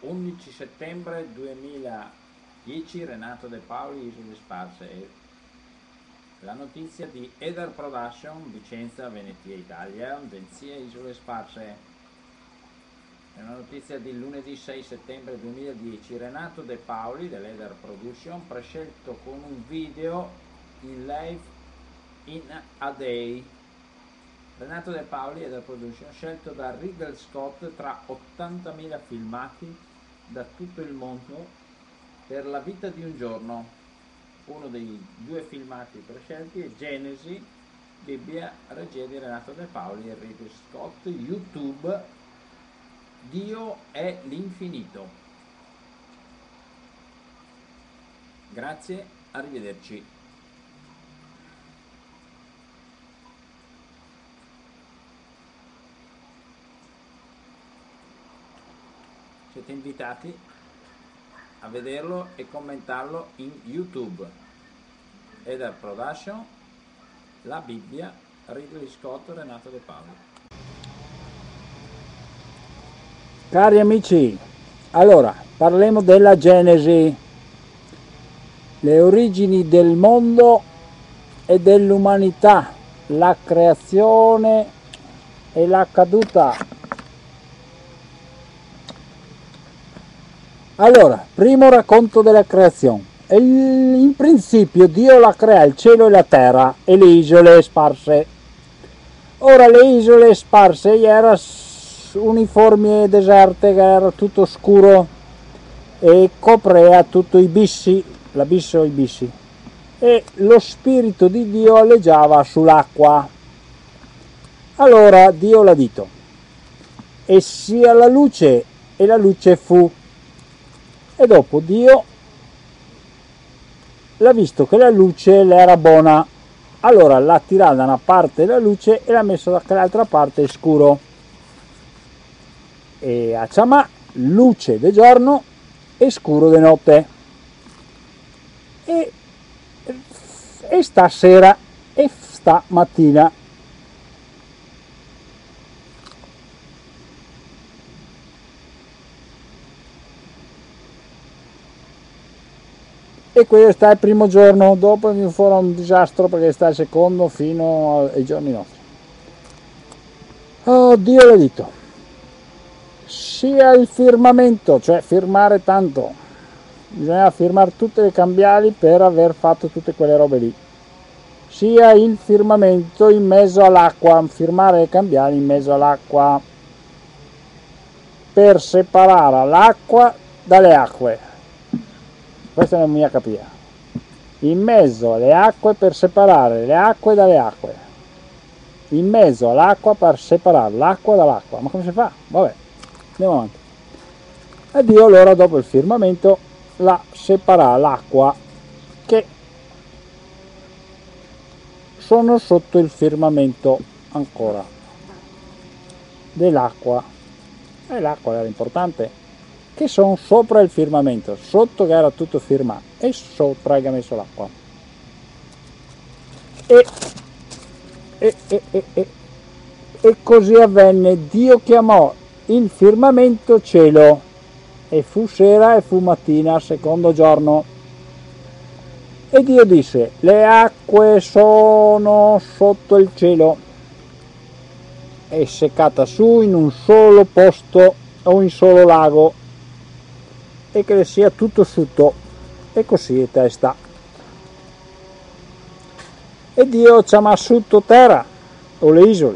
11 settembre 2010, Renato De Paoli, Isole Sparse. La notizia di Eder Production, Vicenza, Venetia, Italia, agenzia Isole Sparse. È una notizia di lunedì 6 settembre 2010. Renato De Paoli dell'Eder Production, prescelto con un video in live in a day. Renato De Paoli Eder Production, scelto da Ridley Scott tra 80.000 filmati da tutto il mondo per La vita di un giorno. Uno dei due filmati prescelti è Genesi, Bibbia, regia di Renato De Paoli e Ridley Scott. YouTube, Dio è l'infinito. Grazie, arrivederci. Siete invitati a vederlo e commentarlo in YouTube. Eder Production, La Bibbia, Ridley Scott, Renato De Paoli. Cari amici, allora parliamo della Genesi, le origini del mondo e dell'umanità, la creazione e la caduta. Allora, primo racconto della creazione. In principio Dio la crea il cielo e la terra e le isole sparse. Ora le isole sparse erano uniformi e deserte, che era tutto scuro e coprea tutto i bissi, l'abisso e i bissi. E lo spirito di Dio alleggiava sull'acqua. Allora Dio l'ha detto: e sia la luce, e la luce fu. E dopo Dio l'ha visto che la luce le era buona, allora l'ha tirata da una parte la luce e l'ha messa dall'altra parte scuro, e a chiamà luce di giorno e scuro di notte. E stasera e sta mattina. E questo sta il primo giorno. Dopo mi fu un disastro perché sta il secondo fino ai giorni nostri. Oh, Dio l'ha detto: sia il firmamento, cioè firmare tanto, bisognava firmare tutte le cambiali per aver fatto tutte quelle robe lì, sia il firmamento in mezzo all'acqua, firmare le cambiali in mezzo all'acqua per separare l'acqua dalle acque. Questa non mi ha capito. In mezzo alle acque per separare le acque dalle acque. In mezzo all'acqua per separare l'acqua dall'acqua. Ma come si fa? Vabbè, andiamo avanti. E Dio allora dopo il firmamento la separa l'acqua che sono sotto il firmamento ancora dell'acqua. E l'acqua era importante, che sono sopra il firmamento, sotto che era tutto firmato e sopra che ha messo l'acqua. E così avvenne. Dio chiamò il firmamento cielo, e fu sera e fu mattina, secondo giorno. E Dio disse: le acque sono sotto il cielo, è seccata su in un solo posto o in solo lago, e che le sia tutto sotto, e così è testa. E Dio chiama sotto terra o le isole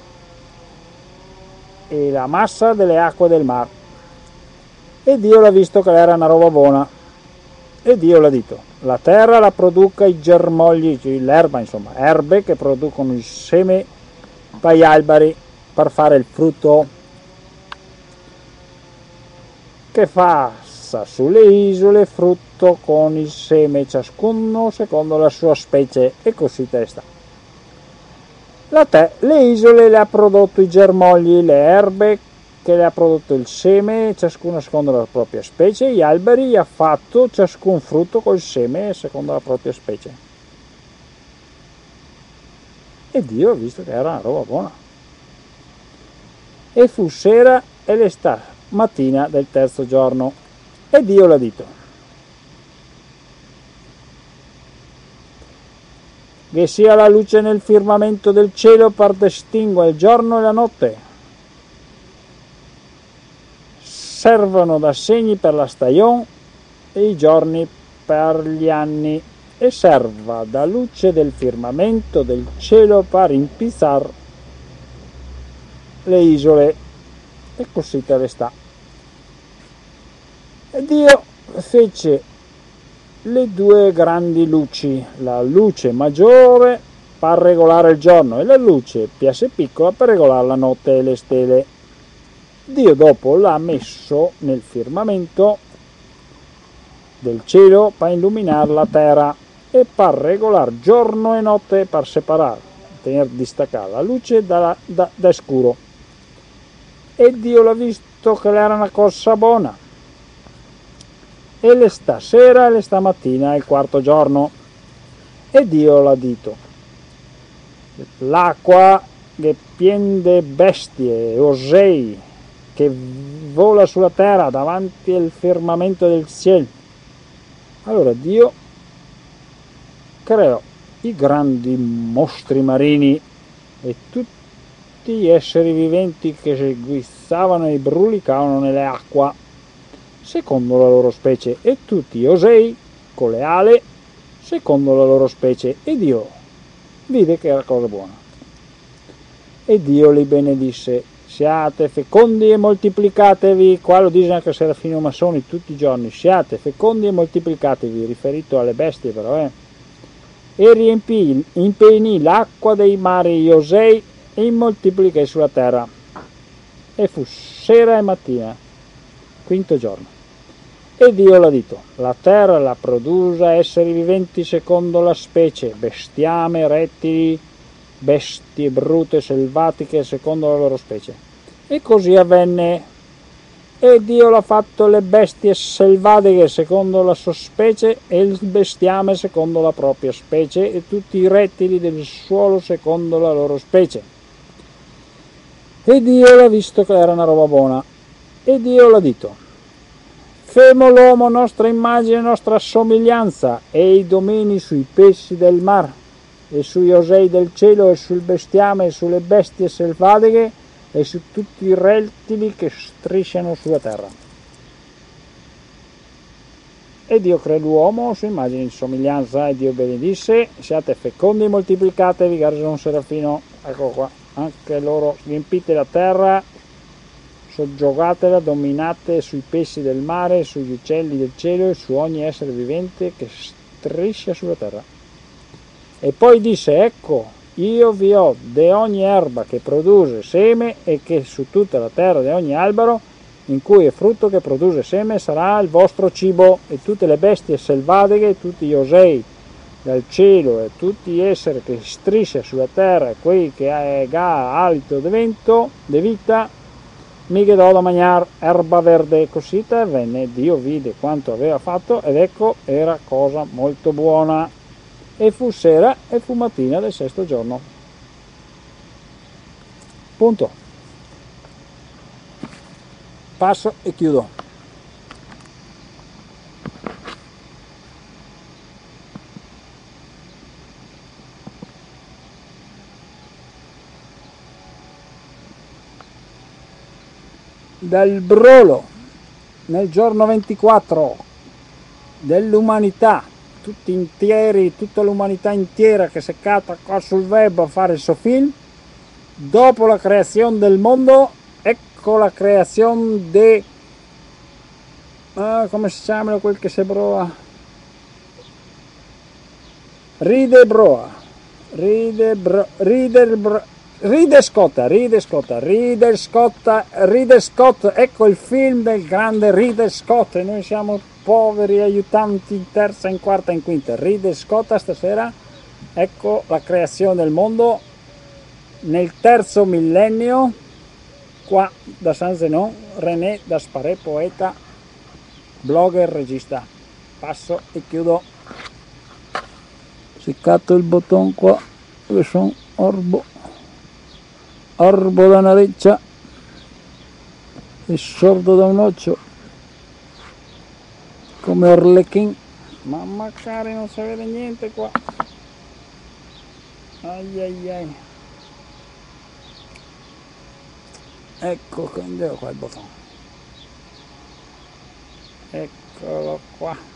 e la massa delle acque del mare. E Dio l'ha visto che era una roba buona. E Dio l'ha detto: la terra la produca i germogli, cioè l'erba, insomma, erbe che producono il seme per gli alberi per fare il frutto, che fa sulle isole frutto con il seme, ciascuno secondo la sua specie, e così testa. Le isole le ha prodotto i germogli, le erbe che le ha prodotto il seme, ciascuno secondo la propria specie, gli alberi gli ha fatto ciascun frutto col seme secondo la propria specie. E Dio ha visto che era una roba buona. E fu sera e mattina del terzo giorno. E Dio l'ha detto: che sia la luce nel firmamento del cielo per distinguere il giorno e la notte, servono da segni per la stagione e i giorni per gli anni, e serva da luce del firmamento del cielo per impizzar le isole. E così te le sta. E Dio fece le due grandi luci, la luce maggiore per regolare il giorno e la luce più piccola per regolare la notte e le stelle. Dio dopo l'ha messo nel firmamento del cielo per illuminare la terra e per regolare giorno e notte, per separare, tenere distaccare la luce da scuro. E Dio l'ha visto che era una cosa buona. E le stasera e le stamattina è il quarto giorno. E Dio l'ha detto: l'acqua che piende bestie, osei, che vola sulla terra davanti al firmamento del cielo. Allora Dio creò i grandi mostri marini e tutti gli esseri viventi che si guizzavano e brulicavano nelle acque secondo la loro specie, e tutti gli osei con le ali secondo la loro specie. E Dio vide che era cosa buona. E Dio li benedisse: siate fecondi e moltiplicatevi. Qua lo dice anche Serafino Massoni tutti i giorni: siate fecondi e moltiplicatevi, riferito alle bestie però, e impenì l'acqua dei mari gli osei e moltiplicai sulla terra. E fu sera e mattina, quinto giorno. E Dio l'ha detto: la terra la produsa esseri viventi secondo la specie, bestiame, rettili, bestie brute, selvatiche secondo la loro specie. E così avvenne. E Dio l'ha fatto le bestie selvatiche secondo la sua specie e il bestiame secondo la propria specie e tutti i rettili del suolo secondo la loro specie. E Dio l'ha visto che era una roba buona. E Dio l'ha detto: femo l'uomo nostra immagine e nostra somiglianza, e i domini sui pesci del mar e sugli osei del cielo e sul bestiame e sulle bestie selvatiche e su tutti i rettili che strisciano sulla terra. E Dio creò l'uomo su immagine e somiglianza, e Dio benedisse: siate fecondi e moltiplicatevi, Garson Serafino, ecco qua, anche loro, riempite la terra, soggiogatela, dominate sui pesci del mare, sugli uccelli del cielo e su ogni essere vivente che striscia sulla terra. E poi disse: ecco, io vi ho di ogni erba che produce seme, e che su tutta la terra di ogni albero in cui è frutto che produce seme sarà il vostro cibo, e tutte le bestie selvatiche, tutti gli osei dal cielo e tutti gli esseri che striscia sulla terra e quei che ha alito di vento, di vita, mi do da mangiare erba verde. Così te venne. Dio vide quanto aveva fatto, ed ecco, era cosa molto buona. E fu sera e fu mattina del sesto giorno. Punto. Passo e chiudo. Dal brolo nel giorno 24 dell'umanità, tutti intieri, tutta l'umanità intera che si è seccata qua sul web a fare il suo film, dopo la creazione del mondo, ecco la creazione di come si chiama quel che si broa? Ridley Scott, ecco il film del grande Ridley Scott, e noi siamo poveri aiutanti in terza, in quarta, in quinta. Ridley Scott stasera, ecco la creazione del mondo nel terzo millennio, qua da San Zenon, René Dasparé, poeta, blogger, regista. Passo e chiudo. Seccato il bottone qua, dove sono orbo da una reccia. è sordo da un occhio come Orlechin, ma magari non si vede niente qua. Ai ai ai. Ecco, dove qua il bottone, eccolo qua.